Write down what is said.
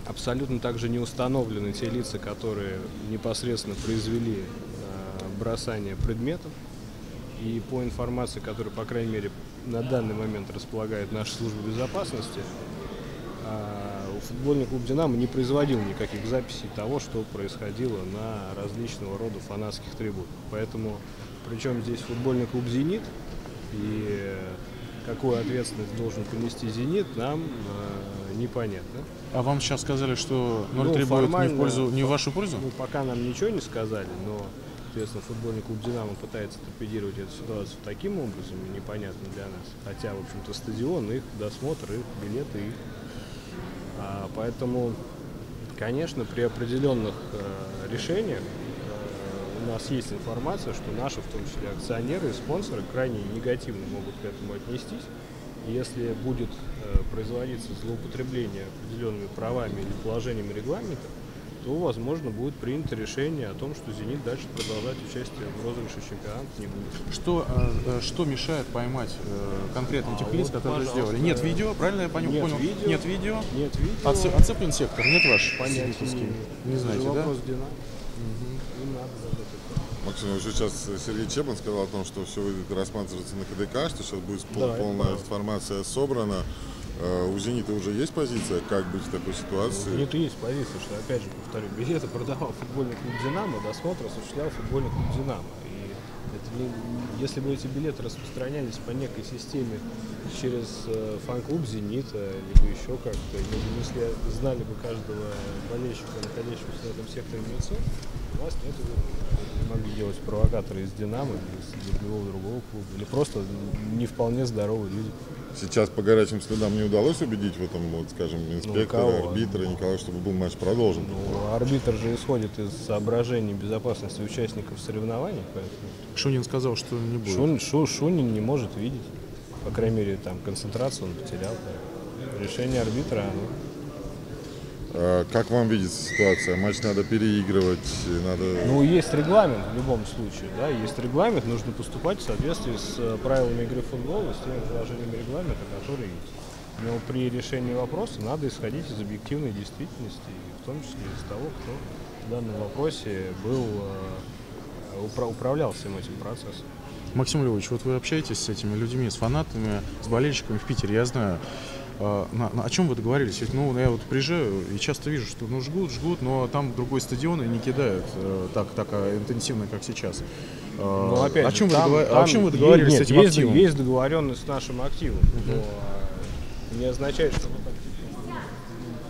Абсолютно также не установлены те лица, которые непосредственно произвели бросание предметов. И по информации, которую, по крайней мере, на данный момент располагает наша служба безопасности, футбольный клуб «Динамо» не производил никаких записей того, что происходило на различного рода фанатских трибунах. Поэтому, причем здесь футбольный клуб «Зенит», и какую ответственность должен понести «Зенит», нам непонятно. А вам сейчас сказали, что 0-3 будет не в вашу пользу? Ну, пока нам ничего не сказали, но, соответственно, футбольный клуб «Динамо» пытается торпедировать эту ситуацию таким образом, непонятно для нас. Хотя, в общем-то, стадион, их досмотр, их билеты, их. Поэтому, конечно, при определенных решениях у нас есть информация, что наши, в том числе акционеры и спонсоры, крайне негативно могут к этому отнестись. И если будет производиться злоупотребление определенными правами или положениями регламента, то, возможно, будет принято решение о том, что «Зенит» дальше продолжать участие в розыгрыше чемпионата не будет. Что мешает поймать конкретно этих лиц, вот, которые сделали? Нет видео, правильно я понял? Нет видео. Нет видео. Нет видео. Оцеплен сектор, нет ваш? Понятия не знаете, да? Вопрос «Динамо». Не надо забыть. Максим, уже сейчас Сергей Чебан сказал о том, что все будет рассматриваться на КДК, что сейчас будет полная информация собрана. У «Зенита» уже есть позиция, как быть в такой ситуации? Нет, есть позиция, что, опять же, повторю, билеты продавал футбольный клуб «Динамо», досмотр осуществлял футбольный клуб «Динамо». И это если бы эти билеты распространялись по некой системе через фан-клуб «Зенита», либо еще как-то, если знали бы каждого болельщика, находящегося в этом секторе в лицо, у вас нет, не могли делать провокаторы из «Динамо», из любого другого клуба, или просто не вполне здоровые люди. Сейчас по горячим следам не удалось убедить в этом, вот, скажем, инспектора, арбитра, никого, чтобы был матч продолжен? Ну, арбитр же исходит из соображений безопасности участников соревнований, поэтому... Шунин сказал, что не будет. Шунин не может видеть, по крайней мере, там концентрацию он потерял. Решение арбитра, Как вам видится ситуация? Матч надо переигрывать, надо... Ну, есть регламент в любом случае, да, есть регламент, нужно поступать в соответствии с правилами игры в футбол и с теми положениями регламента, которые есть. Но при решении вопроса надо исходить из объективной действительности, и в том числе из того, кто в данном вопросе управлял всем этим процессом. Максим Львович, вот вы общаетесь с этими людьми, с фанатами, с болельщиками в Питере, я знаю. О чем вы договорились? Ведь, я вот приезжаю и часто вижу, что жгут, но там другой стадион и не кидают так интенсивно, как сейчас. Но, опять о чем же, вы договорились с этим активом? Есть договоренность с нашим активом, но не означает, что